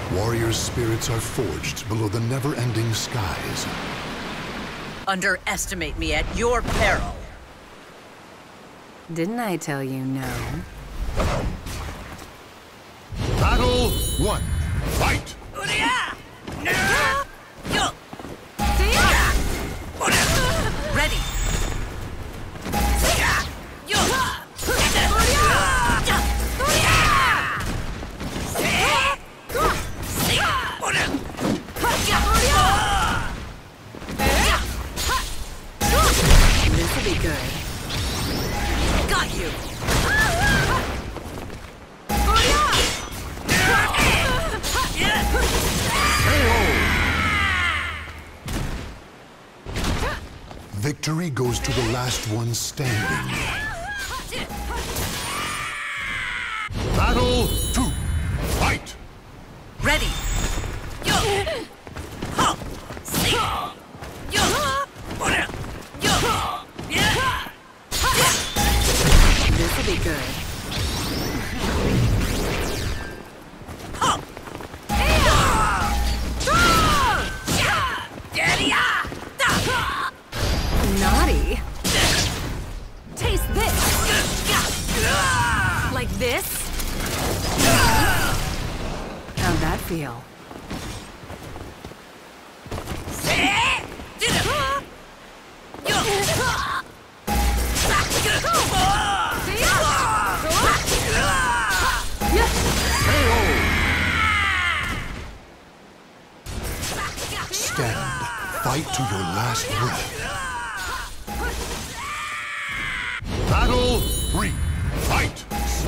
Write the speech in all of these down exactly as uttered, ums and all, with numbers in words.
Warriors' spirits are forged below the never-ending skies. Underestimate me at your peril. Didn't I tell you no? Battle one. Fight! Ready. This'll be good. Got you. Victory goes to the last one standing. Battle two. Fight! Ready. This'll be good. Naughty. Taste this. Like this? How'd that feel? Stand. Fight to your last breath. Battle three. Fight!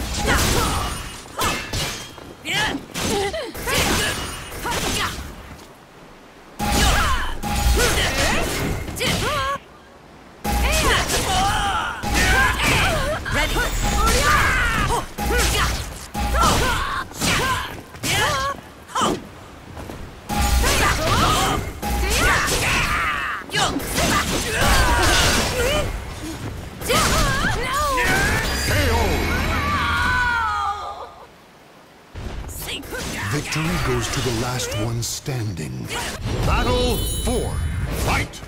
Victory goes to the last one standing. Battle four. Fight!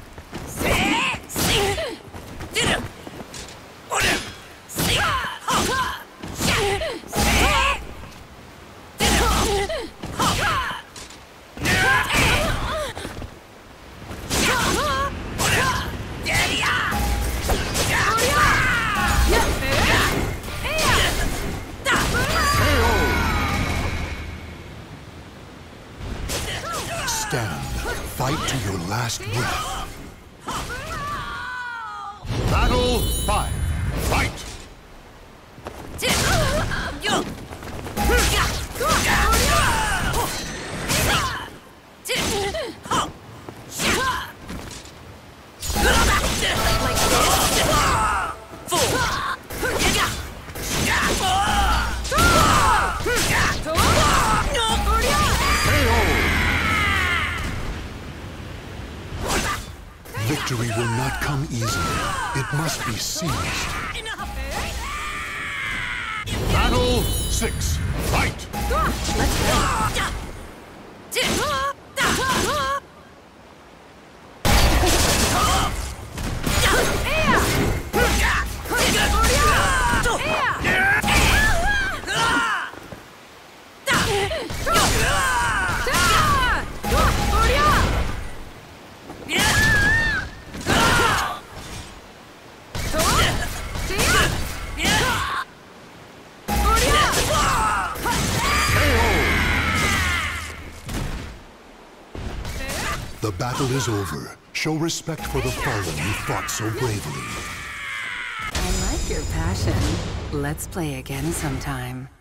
Stand. Fight to your last breath. Battle five. Fight! Victory will not come easily. It must be seized. Battle six. Fight! Let's go. The battle is over. Show respect for the fallen you fought so bravely. I like your passion. Let's play again sometime.